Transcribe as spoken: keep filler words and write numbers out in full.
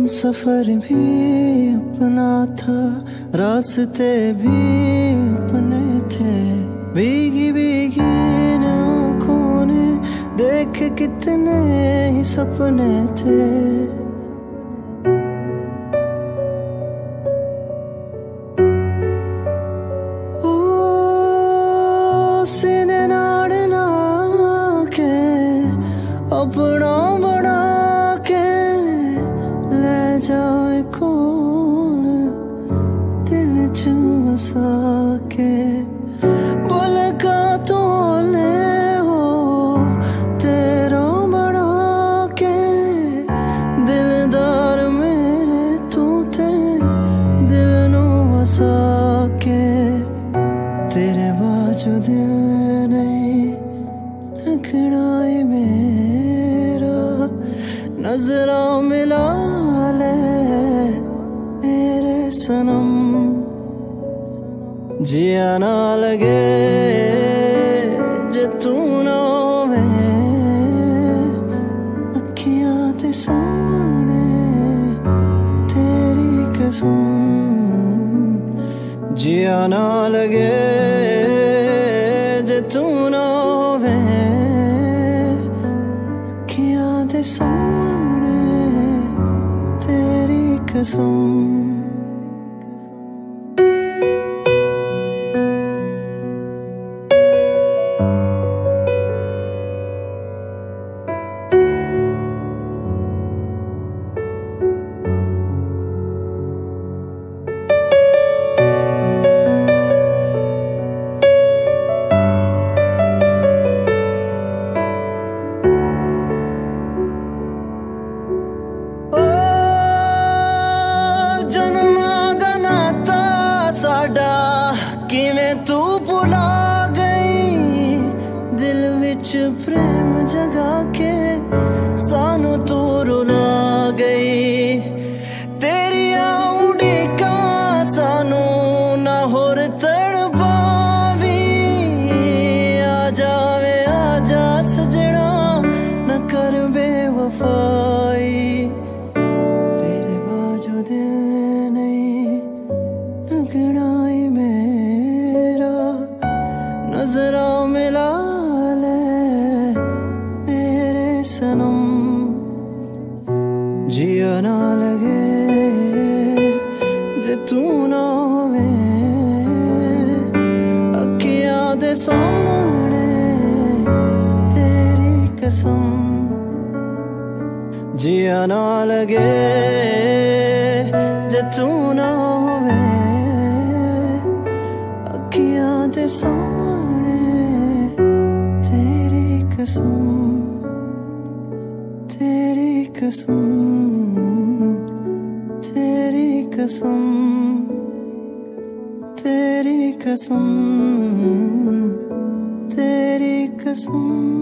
सफर भी अपना था, रास्ते भी अपने थे। भीगी भीगी आँखों ने देख कितने ही सपने थे। ओ सीने नाड़ ना के अपना बना के ले जाए कौन दिल च बसा के। बोल का तो ले हो तेरा बना के, दिलदार मेरे तू ते दिल नू बसा के। तेरे बाजू दिल नहीं लगना मेरा, नजरों मिला ले मेरे सनम। जिया ना लगे जे तू ना होवे, अखियां ते सामने तेरी कसम। जिया ना लगे जे तू ना होवे, अखियां ते सामने तेरी कसम। किवें तू भुला गई, दिल विच प्रेम जगा के सानू तू रुला गई। तेरी उड़ीका सानू ना होर तड़पावी, आ जावे आ जा सजना न कर बेवफाई। तेरे बाजू दिल नहीं लगना मेरा, नजरों मिला ले मेरे सनम। जिया ना लगे जे तू ना होवे, अखियां दे सामने तेरी कसम। जिया ना लगे जे तू ना होवे, अखियां दे सामने तेरी कसम। तेरी कसम, तेरी कसम, तेरी कसम, तेरी कसम।